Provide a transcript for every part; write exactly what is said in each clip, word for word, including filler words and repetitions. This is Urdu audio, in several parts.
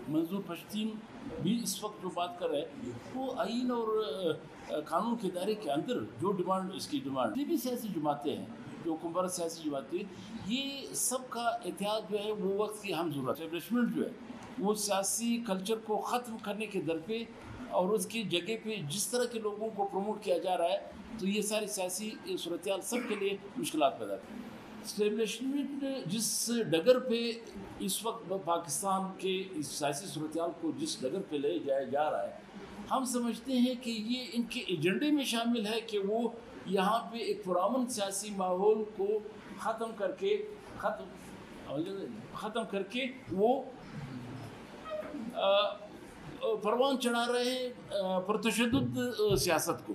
منظور پشتین بھی اس وقت جو بات کر رہے ہیں وہ آئین اور قانون کے دائرے کے اندر جو ڈیمانڈ اس کی ڈیمانڈ یہ بھی سیاسی جماعتیں ہیں جو حکومت سیاسی جماعتیں یہ سب کا اتحاد جو ہے وہ وقت کی ہم ضرورت ہے. اسٹیبلشمنٹ جو ہے وہ سیاسی کلچر کو ختم کرنے کے در پہ اور اس کی جگہ پہ جس طرح کے لوگوں کو پروموٹ کیا جا رہا ہے تو یہ ساری سیاسی صورتحال سب کے لیے مشکلات پیدا کرتی ہے. اسٹیبلشمنٹ جس ڈگر پہ اس وقت پاکستان کے اس سیاسی صورتحال کو جس ڈگر پہ لے جایا جا رہا ہے ہم سمجھتے ہیں کہ یہ ان کے ایجنڈے میں شامل ہے کہ وہ یہاں پہ ایک پرامن سیاسی ماحول کو ختم کر کے ختم ختم کر کے وہ پروان چڑھا رہے ہیں پرتشدد سیاست کو,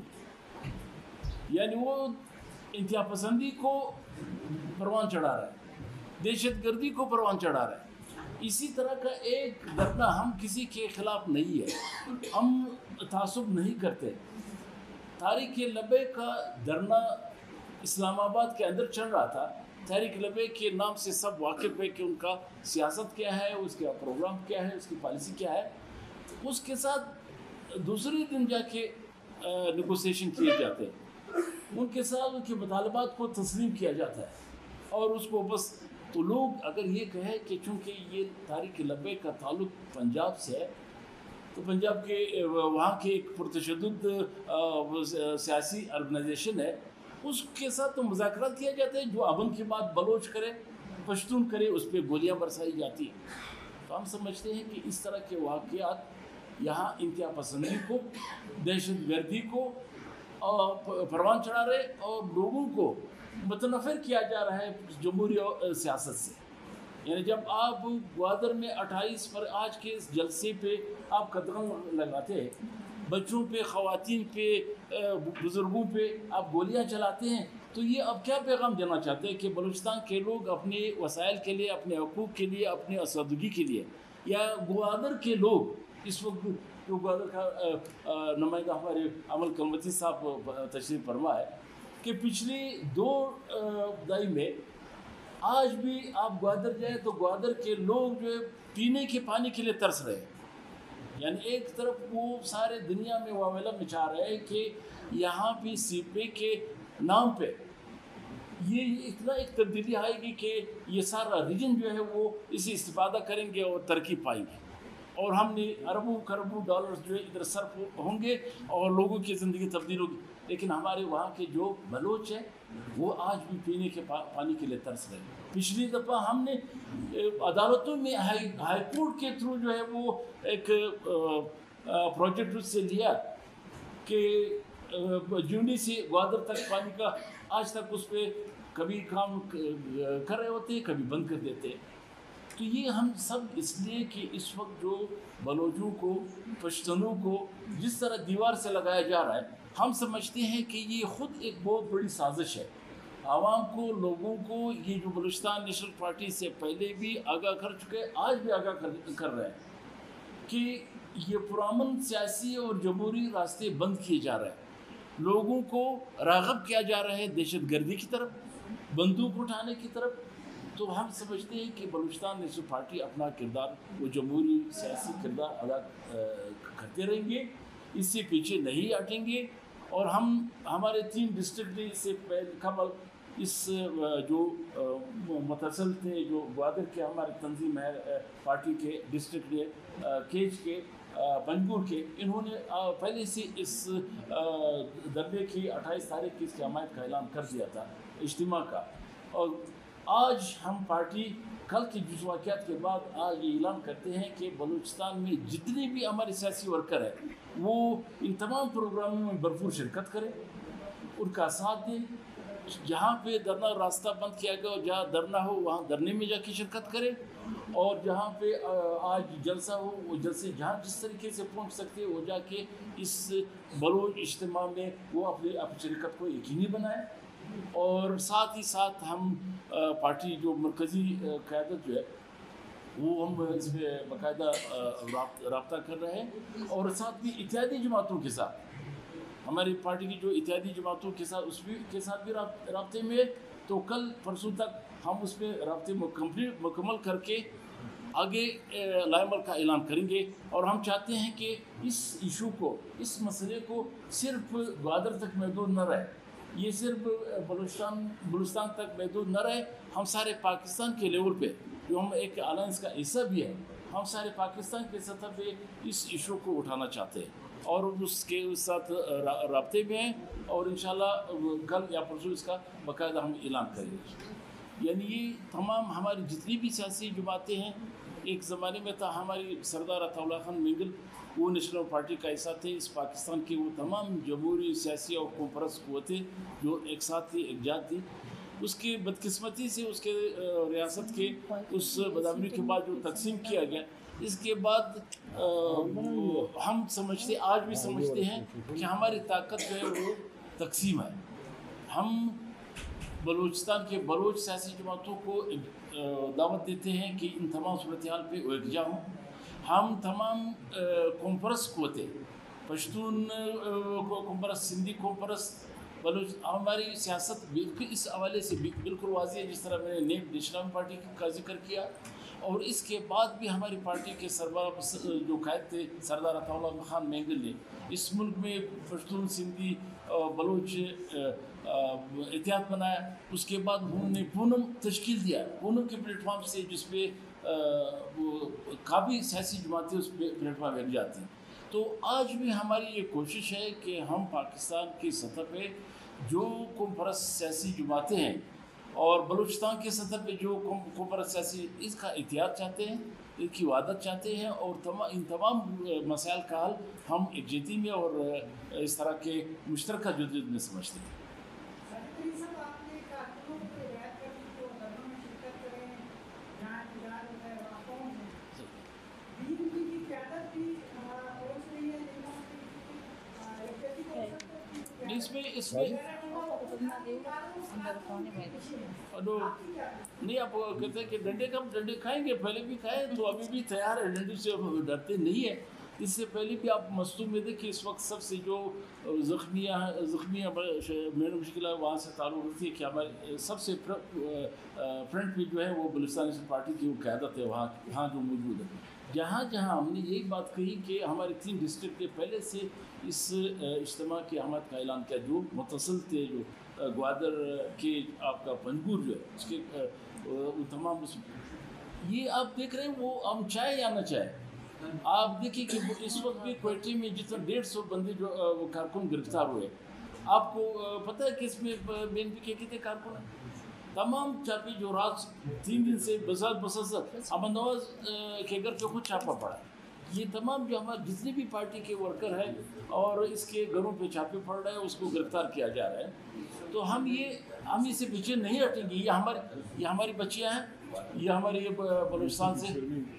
یعنی وہ انتہا پسندی کو پروان چڑھا رہا ہے, دہشت گردی کو پروان چڑھا رہا ہے. اسی طرح کا ایک دھرنا ہم کسی کے خلاف نہیں ہے, ہم تعصب نہیں کرتے. تحریک لبیک کا دھرنا اسلام آباد کے اندر چل رہا تھا. تحریک لبیک کے نام سے سب واقف ہے کہ ان کا سیاست کیا ہے, اس کا پروگرام کیا ہے, اس کی پالیسی کیا ہے. اس کے ساتھ دوسرے دن جا کے نیگوسیشن کیے جاتے ہیں, ان کے ساتھ ان کے مطالبات کو تسلیم کیا جاتا ہے اور اس کو بس. تو لوگ اگر یہ کہیں کہ چونکہ یہ تحریک لبیک کا تعلق پنجاب سے ہے تو پنجاب کے وہاں کے ایک پرتشدد سیاسی آرگنائزیشن ہے, اس کے ساتھ تو مذاکرات کیا جاتا ہے, جو امن کی بات بلوچ کرے پشتون کرے اس پہ گولیاں برسائی جاتی ہیں. تو ہم سمجھتے ہیں کہ اس طرح کے واقعات یہاں انتہا پسندی کو, دہشت گردی کو پروان چڑھا رہے اور لوگوں کو متنفر کیا جا رہا ہے جمہوری سیاست سے. یعنی جب آپ گوادر میں اٹھائیس پر آج کے اس جلسے پہ آپ قدغن لگاتے ہیں, بچوں پہ, خواتین پہ, بزرگوں پہ آپ گولیاں چلاتے ہیں, تو یہ اب کیا پیغام دینا چاہتے ہیں کہ بلوچستان کے لوگ اپنے وسائل کے لیے, اپنے حقوق کے لیے, اپنے آسودگی کے لیے, یا گوادر کے لوگ اس وقت جو گوادر کا نمائندہ ہمارے عمل کلمتی صاحب تشریف فرما ہے کہ پچھلی دو دہائی میں آج بھی آپ گوادر جائیں تو گوادر کے لوگ جو ہے پینے کے پانی کے لیے ترس رہے ہیں. یعنی ایک طرف وہ سارے دنیا میں واویلا مچا رہے ہیں کہ یہاں بھی سی پے کے نام پہ یہ اتنا ایک تبدیلی آئے گی کہ یہ سارا ریجن جو ہے وہ اسی استفادہ کریں گے اور ترقی پائیں گے, اور ہم نے اربوں کربوں ڈالرز جو ہے ادھر صرف ہوں گے اور لوگوں کی زندگی تبدیل ہوگی. لیکن ہمارے وہاں کے جو بلوچ ہیں وہ آج بھی پینے کے پانی کے لیے ترس رہے ہیں. پچھلی دفعہ ہم نے عدالتوں میں ہائی ہائی کورٹ کے تھرو جو ہے وہ ایک پروجیکٹ اس سے لیا کہ جونڈی سے گوادر تک پانی کا, آج تک اس پہ کبھی کام کر رہے ہوتے ہیں کبھی بند کر دیتے ہیں. تو یہ ہم سب اس لیے کہ اس وقت جو بلوچوں کو, پشتونوں کو جس طرح دیوار سے لگایا جا رہا ہے, ہم سمجھتے ہیں کہ یہ خود ایک بہت بڑی سازش ہے. عوام کو, لوگوں کو یہ جو بلوچستان نیشنل پارٹی سے پہلے بھی آگاہ کر چکے, آج بھی آگاہ کر رہے ہیں کہ یہ پرامن سیاسی اور جمہوری راستے بند کیے جا رہے ہیں. لوگوں کو راغب کیا جا رہا ہے دہشت گردی کی طرف, بندوق اٹھانے کی طرف. تو ہم سمجھتے ہیں کہ بلوچستان نیشنل پارٹی اپنا کردار, وہ جمہوری سیاسی کردار ادا کرتے رہیں گے, اس سے پیچھے نہیں ہٹیں گے. اور ہم ہمارے تین ڈسٹرکٹ نے اس سے پہلے قبل اس جو متصل تھے, جو گوادر کے ہمارے تنظیم ہے پارٹی کے ڈسٹرکٹ نے, کیج کے, پنجگور کے, انہوں نے پہلے سے اس دھرنے کی اٹھائیس تاریخ کی اس کی حمایت کا اعلان کر دیا تھا اجتماع کا. اور آج ہم پارٹی کل کے جز واقعات کے بعد آج یہ اعلان کرتے ہیں کہ بلوچستان میں جتنے بھی ہمارے سیاسی ورکر ہیں وہ ان تمام پروگراموں میں بھرپور شرکت کریں, ان کا ساتھ دیں. جہاں پہ دھرنا راستہ بند کیا گیا اور جہاں دھرنا ہو وہاں دھرنے میں جا کے شرکت کریں, اور جہاں پہ آج جلسہ ہو وہ جلسے جہاں جس طریقے سے پہنچ سکتے وہ جا کے اس بلوچ اجتماع میں وہ اپنی اپنی شرکت کو یقینی بنائیں. اور ساتھ ہی ساتھ ہم پارٹی جو مرکزی قیادت جو ہے وہ ہم اس میں باقاعدہ رابطہ کر رہے ہیں, اور ساتھ بھی اتحادی جماعتوں کے ساتھ, ہماری پارٹی کی جو اتحادی جماعتوں کے ساتھ اس بھی کے ساتھ بھی رابطے میں. تو کل پرسوں تک ہم اس پہ رابطے مکمل مکمل کر کے آگے لائمل کا اعلان کریں گے، اور ہم چاہتے ہیں کہ اس ایشو کو، اس مسئلے کو صرف گوادر تک محدود نہ رہے، یہ صرف بلوچستان بلوچستان تک محدود نہ رہے، ہم سارے پاکستان کے لیول پہ، جو ہم ایک الائنس کا حصہ بھی ہے، ہم سارے پاکستان کے سطح پہ اس ایشو کو اٹھانا چاہتے ہیں، اور اس کے ساتھ رابطے میں ہیں، اور انشاءاللہ کل یا پرسوں اس کا باقاعدہ ہم اعلان کریں گے۔ یعنی یہ تمام ہماری جتنی بھی سیاسی جماعتیں ہیں، ایک زمانے میں تھا ہماری سردار عطا اللہ خان مینگل، وہ نیشنل پارٹی کا حصہ تھے، اس پاکستان کی وہ تمام جمہوری سیاسی اور قوم پرست قوتیں جو ایک ساتھ تھی، ایک جات تھی، اس کی بدقسمتی سے اس کے ریاست کے اس بدامنی کے بعد جو تقسیم کیا گیا، اس کے بعد ہم سمجھتے آج بھی سمجھتے ہیں کہ ہماری طاقت جو ہے وہ تقسیم ہے۔ ہم بلوچستان کے بلوچ سیاسی جماعتوں کو دعوت دیتے ہیں کہ ان تمام صورتحال پہ یکجا ہوں۔ ہم تمام قوم پرست قوتیں، پشتون قوم پرست، سندھی قوم پرست، بلوچ، ہماری سیاست بالکل اس حوالے سے بالکل واضح ہے، جس طرح میں نے نیب نیشنل پارٹی کا ذکر کیا، اور اس کے بعد بھی ہماری پارٹی کے سربراہ جو قائد تھے سردار عطا اللہ خان مینگل نے اس ملک میں پشتون، سندھی، بلوچ اتحاد بنایا۔ اس کے بعد انہوں نے پونم تشکیل دیا، پونم کے پلیٹ فارم سے، جس پہ کافی سیاسی جماعتیں اس پہ پلیٹ فارم لگ جاتی ہیں۔ تو آج بھی ہماری یہ کوشش ہے کہ ہم پاکستان کی سطح پہ جو قوم پرست سیاسی جماعتیں ہیں، اور بلوچستان کے سطح پہ جو قوم پرست سیاسی، اس کا اتحاد چاہتے ہیں، اس کی وحدت چاہتے ہیں، اور تمام ان تمام مسائل کا حل ہم یکجہتی میں اور اس طرح کے مشترکہ جدوجہد میں سمجھتے ہیں۔ اس میں اس میں نہیں، آپ کہتے ہیں کہ ڈنڈے کا ڈنڈے کھائیں گے، پہلے بھی کھائے تو ابھی بھی تیار ہے، ڈنڈے سے ڈرتے نہیں ہے۔ اس سے پہلے بھی آپ مستو میں دیکھیں، اس وقت سب سے جو زخمیاں زخمیاں میڈم مشکل ہے، وہاں سے تعلق رکھتی ہے کہ ہمارے سب سے فرنٹ پہ جو ہے وہ بلوچستان نیشنل پارٹی کی وہ قیادت ہے، وہاں وہاں جو موجود ہے۔ جہاں جہاں ہم نے یہی بات کہی کہ ہمارے تین ڈسٹرکٹ کے پہلے سے اس اجتماع کی احمد کا اعلان کیا، جو متصل تھے، جو گوادر کے آپ کا پنجگور جو ہے اس کے وہ تمام، یہ آپ دیکھ رہے ہیں، وہ ہم چاہے یا نہ چاہے، آپ دیکھیں کہ اس وقت بھی کوئٹے میں جتنا ڈیڑھ سو بندے جو وہ کارکن گرفتار ہوئے، آپ کو پتہ ہے کہ اس میں بی این پی کے کتنے کارکن ہیں؟ تمام چاپی جو رات تین دن سے بسات بسات احمد نواز کے گھر پہ خود چھاپا پڑا ہے۔ یہ تمام جو ہمارے جتنی بھی پارٹی کے ورکر ہیں اور اس کے گھروں پہ چھاپے پڑ رہے ہیں، اس کو گرفتار کیا جا رہا ہے۔ تو ہم یہ ہم اس سے پیچھے نہیں ہٹیں گے، یہ ہماری یہ ہماری بچیاں ہیں، یہ ہمارے بلوچستان سے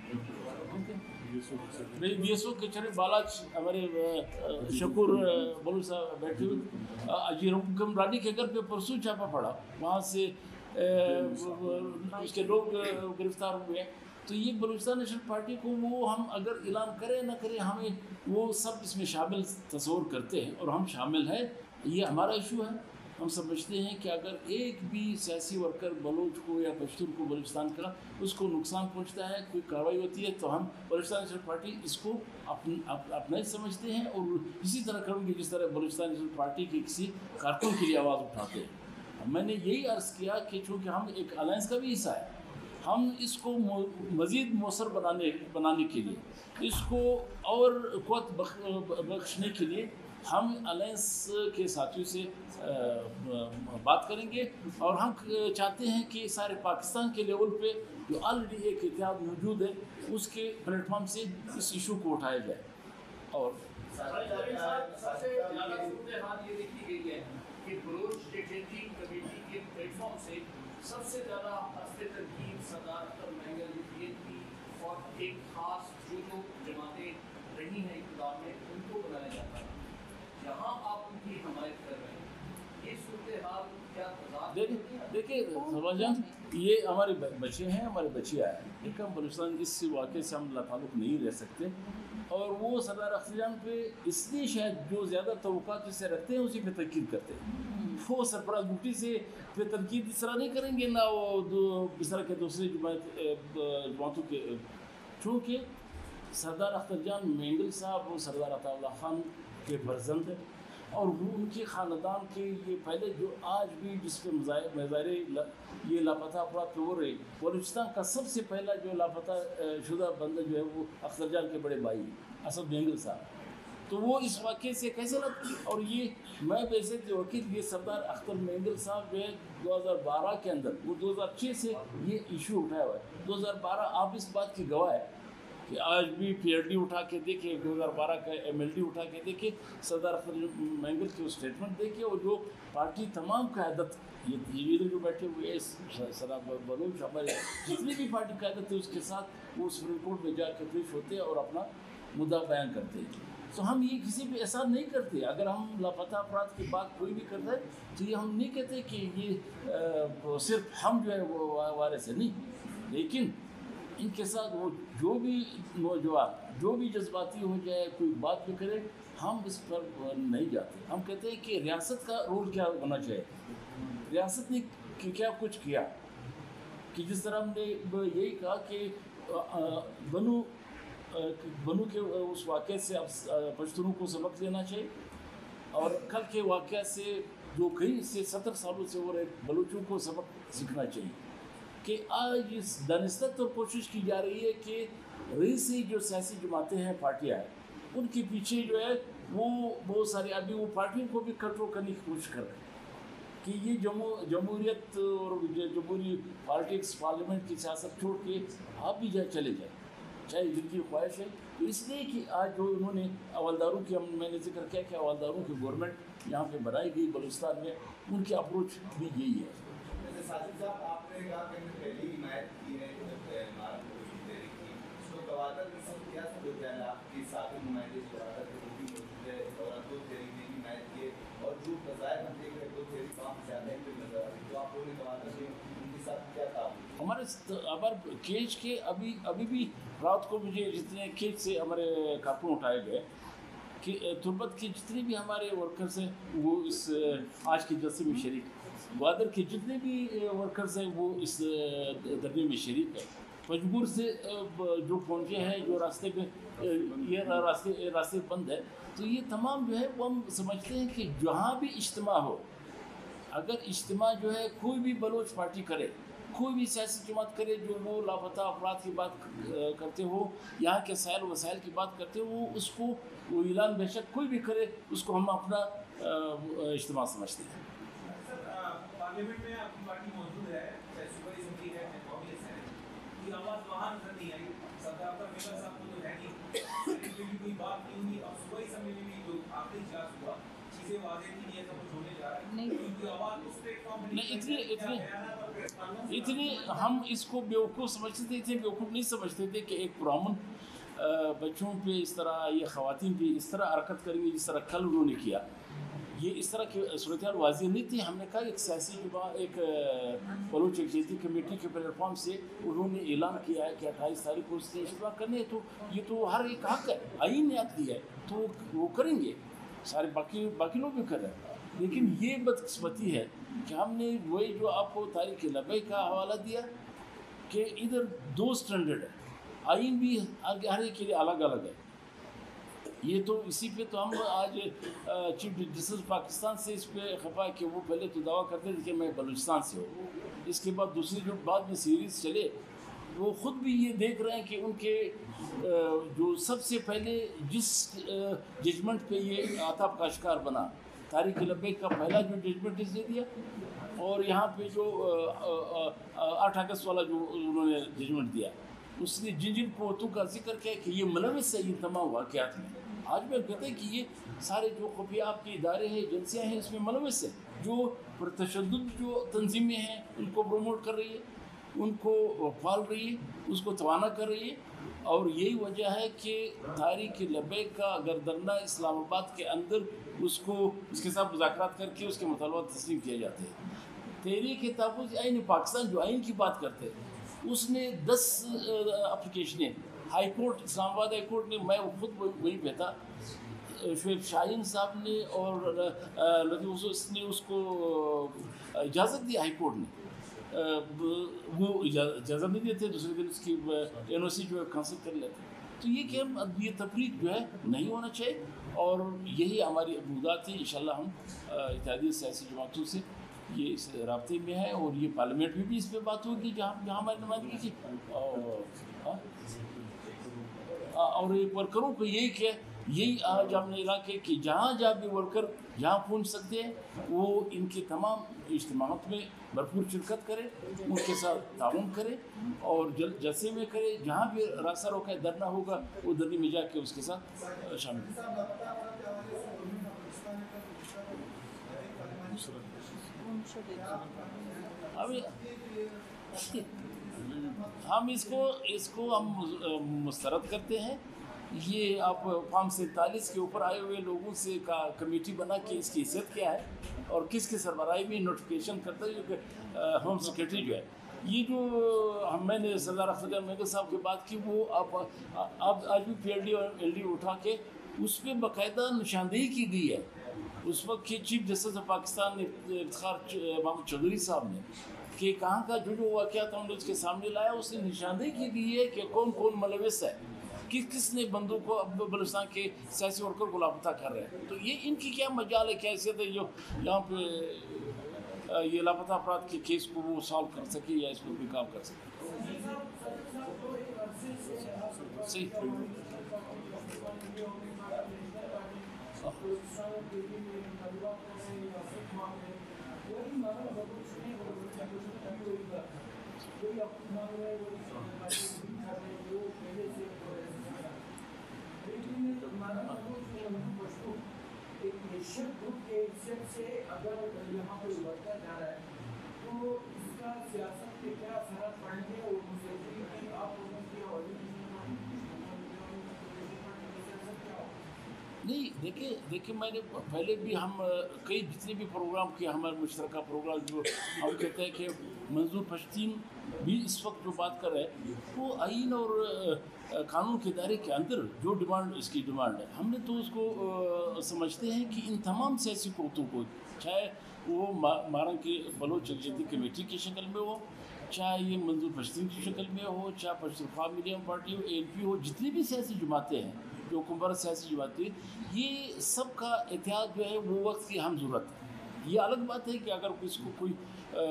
بی ایس او کے چرے بالاچ ہمارے شکور بلوچ صاحب بیٹھے ہوئے، اجیر حکمرانی کے گھر پہ پرسوں چھاپا پڑا، وہاں سے اس کے لوگ گرفتار ہوئے ہیں۔ تو یہ بلوچستان نیشنل پارٹی کو وہ ہم اگر اعلان کریں نہ کریں، ہمیں وہ سب اس میں شامل تصور کرتے ہیں، اور ہم شامل ہیں، یہ ہمارا ایشو ہے۔ ہم سمجھتے ہیں کہ اگر ایک بھی سیاسی ورکر بلوچ کو یا پشتون کو بلوچستان کا اس کو نقصان پہنچتا ہے، کوئی کارروائی ہوتی ہے، تو ہم بلوچستان نیشنل پارٹی اس کو اپنا ہی سمجھتے ہیں، اور اسی طرح کروں گے جس طرح بلوچستان نیشنل پارٹی کے کسی کارکن کے لیے آواز اٹھاتے ہیں۔ میں نے یہی عرض کیا کہ چونکہ ہم ایک الائنس کا بھی حصہ ہے، ہم اس کو مزید مؤثر بنانے بنانے کے لیے، اس کو اور قوت بخشنے کے لیے ہم الائنس کے ساتھیوں سے بات کریں گے، اور ہم چاہتے ہیں کہ سارے پاکستان کے لیول پہ جو آلریڈی ایک اتحاد موجود ہے، اس کے پلیٹ فارم سے اس ایشو کو اٹھایا جائے۔ اور سب سے زیادہ ہفتے تنقید صدارت اور مینگل بی این پی اور ایک خاص جو جو جماعتیں رہی ہیں اقتدار میں ان کو بنایا جاتا ہے، یہاں آپ ان کی حمایت کر رہے ہیں، یہ صورتحال کیا تضاد؟ دیکھیے سرور جان، یہ ہمارے بچے ہیں، ہمارے بچے آئے ہیں، ایک ہم بلوچستان اس واقعے سے ہم تعلق نہیں رہ سکتے، اور وہ سردار اختر جان پہ اس لیے شاید جو زیادہ توقعات جس سے رکھتے ہیں اسی پہ تنقید کرتے ہیں۔ وہ سرفراز بھٹی سے پہ تنقید اس طرح نہیں کریں گے، نہ وہ اس طرح کے دوسرے جماعت جماعتوں کے چونکہ سردار اختر جان مینگل صاحب وہ سردار عطا اللہ خان کے فرزند ہیں اور وہ ان کے خاندان کے یہ پہلے جو آج بھی جس پہ مظاہرے یہ لاپتہ افراد پہ ہو رہے بلوچستان کا سب سے پہلا جو لاپتہ شدہ بندہ جو ہے وہ اختر جان کے بڑے بھائی اسد مینگل صاحب. تو وہ اس واقعے سے کیسے لگ اور یہ میں ویسے وکیل یہ سردار اختر مینگل صاحب جو ہے دو ہزار بارہ کے اندر وہ دو ہزار چھ سے یہ ایشو اٹھایا ہوا ہے. دو ہزار بارہ آپ اس بات کی گواہ ہے کہ آج بھی پی ایل ڈی اٹھا کے دیکھے دو ہزار بارہ کا ایم ایل ڈی اٹھا کے دیکھے سردار اختر مینگل کی اسٹیٹمنٹ دیکھے اور جو پارٹی تمام قیادت یہ ادھر جو بیٹھے ہوئے سردار بلوچ ہمارے جتنی بھی پارٹی قیادت ہے اس کے ساتھ وہ سپریم کورٹ میں جا کے پیش ہوتے ہیں اور اپنا مدعا بیان کرتے ہیں. تو ہم یہ کسی پہ احسان نہیں کرتے. اگر ہم لاپتہ افراد کی بات کوئی بھی کرتا ہے تو یہ ہم نہیں کہتے کہ یہ صرف ہم جو ہے وہ وارث ہے نہیں, لیکن ان کے ساتھ وہ جو بھی نوجوان جو بھی جذباتی ہو جائے کوئی بات بھی کرے ہم اس پر نہیں جاتے. ہم کہتے ہیں کہ ریاست کا رول کیا ہونا چاہیے. ریاست نے کیا کچھ کیا کہ جس طرح ہم نے یہی کہا کہ بنو بنو کے اس واقعے سے اب پشتونوں کو سبق لینا چاہیے اور کل کے واقعہ سے جو کئی سے ستر سالوں سے ہو رہے بلوچوں کو سبق سیکھنا چاہیے کہ آج اس دانستہ اور کوشش کی جا رہی ہے کہ رئیسی جو سیاسی جماعتیں ہیں پارٹیاں ہیں ان کے پیچھے جو ہے وہ بہت سارے ابھی وہ پارٹیوں کو بھی کنٹرول کرنے کی کوشش کر رہے ہیں کہ یہ جمہوریت اور جمہوری پالیٹکس پارلیمنٹ کی سیاست چھوڑ کے آپ بھی جائے چلے جائیں چاہے جن کی خواہش ہے. تو اس لیے کہ آج جو انہوں نے حوالداروں کی ہم میں نے ذکر کیا کہ حوالداروں کی گورنمنٹ یہاں پہ بنائی گئی بلوچستان میں ان کی اپروچ بھی یہی ہے. ساجد صاحب آپ نے کہا کہ ہم نے پہلی حمایت کی ہے عمارت کو تحریک کی اس کو گوادر میں سب کیا سب ہوتا ہے آپ کی ساتھی نمائندے جو گوادر کے وہ بھی موجود ہے اور دو تحریک نے بھی حمایت کی ہے اور جو بظاہر ہم دیکھ رہے دو تحریک کام زیادہ ہیں جو نظر آ رہی تو آپ لوگوں نے گوادر سے ان کے ساتھ کیا تھا ہمارے ہمارے کیج کے ابھی ابھی بھی رات کو مجھے جتنے کیج سے ہمارے کارکن اٹھائے گئے کہ تربت کے جتنے بھی ہمارے ورکرز ہیں وہ اس آج کے جلسے میں شریک گوادر کے جتنے بھی ورکرز ہیں وہ اس دھرنے میں شریک ہیں. مجبور سے جو پہنچے ہیں جو راستے پہ یہ راستے راستے بند ہے تو یہ تمام جو ہے وہ ہم سمجھتے ہیں کہ جہاں بھی اجتماع ہو اگر اجتماع جو ہے کوئی بھی بلوچ پارٹی کرے کوئی بھی سیاسی جماعت کرے جو وہ لاپتہ افراد کی بات کرتے ہو یہاں کے سائل وسائل کی بات کرتے ہو وہ اس کو وہ اعلان بے شک کوئی بھی کرے اس کو ہم اپنا اجتماع سمجھتے ہیں. پارلیمنٹ میں آپ کی پارٹی موجود ہے چاہے صوبائی اسمبلی ہے چاہے قومی اسمبلی کوئی آواز وہاں نظر نہیں آئی. سردار کا میرا صاحب کو تو ہے نہیں لیکن کوئی بات نہیں ہوئی. اب صوبائی اسمبلی میں بھی جو آخری اجلاس ہوا چیزیں واضح تھی نہیں ہے سب کچھ ہونے جا رہا ہے نہیں کوئی آواز اس پلیٹ فارم پہ نہیں اتنے اتنے اتنے ہم اس کو بیوقوف سمجھتے تھے اتنے بیوقوف نہیں سمجھتے تھے کہ ایک پرامن بچوں پہ اس طرح یہ خواتین پہ اس طرح حرکت کریں گے جس طرح کل انہوں نے کیا. یہ اس طرح کی صورتحال واضح نہیں تھی. ہم نے کہا ایک سیاسی جمع ایک بلوچ یکجہتی کمیٹی کے پلیٹ فارم سے انہوں نے اعلان کیا ہے کہ اٹھائیس تاریخ کو اس نے اجتماع کرنے تو یہ تو ہر ایک حق ہے آئین نے حق دیا ہے تو وہ کریں گے سارے باقی باقی لوگ بھی کر رہے ہیں. لیکن یہ بدقسمتی ہے کہ ہم نے وہی جو آپ کو تاریخ لبیک کا حوالہ دیا کہ ادھر دو اسٹینڈرڈ ہے آئین بھی ہر ایک کے لیے الگ الگ ہے. یہ تو اسی پہ تو ہم آج چیف جسٹس پاکستان سے اس پہ خفا کہ وہ پہلے تو دعویٰ کرتے تھے کہ میں بلوچستان سے ہوں. اس کے بعد دوسری جو بعد میں سیریز چلے وہ خود بھی یہ دیکھ رہے ہیں کہ ان کے جو سب سے پہلے جس ججمنٹ پہ یہ آتاب کا شکار بنا تاریخ لبیک کا پہلا جو ججمنٹ اس نے دیا اور یہاں پہ جو آٹھ اگست والا جو انہوں نے ججمنٹ دیا اس نے جن جن قوتوں کا ذکر کیا کہ یہ ملوث ہے ان تمام واقعات میں. آج میں کہتے ہیں کہ یہ سارے جو خفیہ آپ کے ادارے ہیں ایجنسیاں ہیں اس میں ملوث ہیں جو پرتشدد جو تنظیمیں ہیں ان کو پروموٹ کر رہی ہے ان کو پال رہی ہے اس کو توانا کر رہی ہے. اور یہی وجہ ہے کہ تاریخ لبیک کا گردرنا اسلام آباد کے اندر اس کو اس کے ساتھ مذاکرات کر کے اس کے مطالبات تسلیم کیے جاتے ہیں. تحریک تحفظ آئین پاکستان جو آئین کی بات کرتے ہیں اس نے دس اپلیکیشنیں ہائی کورٹ اسلام آباد ہائی کورٹ نے میں خود وہیں پہ تھا شعیب شاہین صاحب نے اور لطیف اس نے اس کو اجازت دی ہائی کورٹ نے وہ اجازت نہیں دیتے، دوسرے دن اس کی این او سی جو ہے کینسل کر لیتے. تو یہ کہ ہم یہ تفریق جو ہے نہیں ہونا چاہیے، اور یہی ہماری مقدات ہے. انشاءاللہ ہم اتحادیہ سیاسی جماعتوں سے یہ اس رابطے میں ہے، اور یہ پارلیمنٹ میں بھی اس پہ بات ہوگی جہاں جہاں ہماری نمائندگی کی. اور اور ایک ورکروں کو یہی کہ یہی آج ہم نے علاقے کہ جہاں جہاں بھی ورکر جہاں پہنچ سکتے ہیں وہ ان کے تمام اجتماعات میں بھرپور شرکت کرے، ان کے ساتھ تعاون کرے، اور جلد جلسے میں کرے. جہاں بھی راستہ روکا ہے دھرنا ہوگا وہ دھرنے میں جا کے اس کے ساتھ شامل ہو. ہم اس کو اس کو ہم مسترد کرتے ہیں. یہ آپ فارم سینتالیس کے اوپر آئے ہوئے لوگوں سے کا کمیٹی بنا کے اس کی حیثیت کیا ہے اور کس کے سربراہی میں نوٹیفیکیشن کرتا ہے کہ ہوم سیکریٹری جو ہے. یہ جو ہم میں نے سردار اختر محمد صاحب کی بات کی وہ آپ آپ آج بھی پی ایل ڈی اور ایل ڈی اٹھا کے اس پہ باقاعدہ نشاندہی کی گئی ہے. اس وقت کے chief justice of Pakistan Iftikhar Muhammad Chaudhry صاحب نے کہ کہاں کا جو جو واقعات ہم نے اس کے سامنے لایا، اس نے نشاندہی کی گئی ہے کہ کون کون ملوث ہے، کس کس نے بندوں کو بلوچستان کے سیاسی ورکر کو لاپتہ کر رہے ہیں. تو یہ ان کی کیا مجال ہے، کیا حیثیت ہے جو یہاں پہ یہ لاپتہ افراد کے کیس کو وہ سالو کر سکے یا اس پر بھی کام کر سکے. صحیح. ایک نیشنل گروپ کے حیثیت سے اگر یہاں پہ ابھرتا جا رہا ہے تو اس کا سیاست پہ کیا اثرات پڑیں گے، اور مسلسل کی آپ لوگوں کی نہیں. دیکھیے دیکھیے میں نے پہلے بھی ہم کئی جتنے بھی پروگرام کیے ہمارے مشترکہ پروگرام جو ہم کہتے ہیں کہ منظور پشتین بھی اس وقت جو بات کر رہے ہیں وہ آئین اور قانون کے دائرے کے اندر جو ڈیمانڈ اس کی ڈیمانڈ ہے ہم نے تو اس کو سمجھتے ہیں کہ ان تمام سیاسی قوتوں کو، چاہے وہ مارنگ کے بلوچ یکجہتی کمیٹی کی شکل میں ہو، چاہے یہ منظور پشتین کی شکل میں ہو، چاہے پشتونخوا میڈیم پارٹی ہو، اے این پی ہو، جتنی بھی سیاسی جماعتیں ہیں جو حکومت سیاسی جماعتیں، یہ سب کا اتحاد جو ہے وہ وقت کی اہم ضرورت ہے. یہ الگ بات ہے کہ اگر اس کو کوئی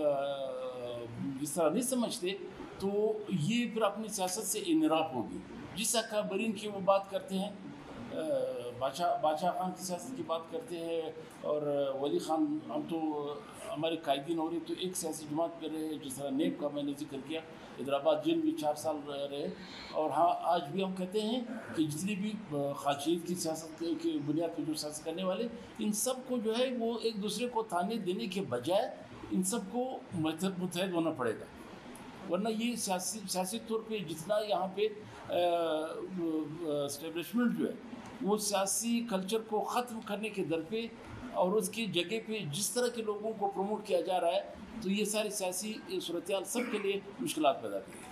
اس طرح نہیں سمجھتے تو یہ پھر اپنی سیاست سے انحراف ہوگی. جس اکابرین کی وہ بات کرتے ہیں، بادشاہ بادشاہ خان کی سیاست کی بات کرتے ہیں، اور ولی خان، ہم تو ہمارے قائدین ہو رہے تو ایک سیاسی جماعت میں رہے، جس طرح نیب کا میں نے ذکر کیا، حیدرآباد جیل میں چار سال رہے. اور ہاں آج بھی ہم کہتے ہیں کہ جتنی بھی خواجید کی سیاست کی بنیاد پہ جو سیاست کرنے والے، ان سب کو جو ہے وہ ایک دوسرے کو تانے دینے کے بجائے ان سب کو متحد ہونا پڑے گا. ورنہ یہ سیاسی سیاسی طور پہ جتنا یہاں پہ اسٹیبلشمنٹ جو ہے وہ سیاسی کلچر کو ختم کرنے کے در پہ اور اس کی جگہ پہ جس طرح کے لوگوں کو پروموٹ کیا جا رہا ہے، تو یہ ساری سیاسی صورتحال سب کے لیے مشکلات پیدا کریں.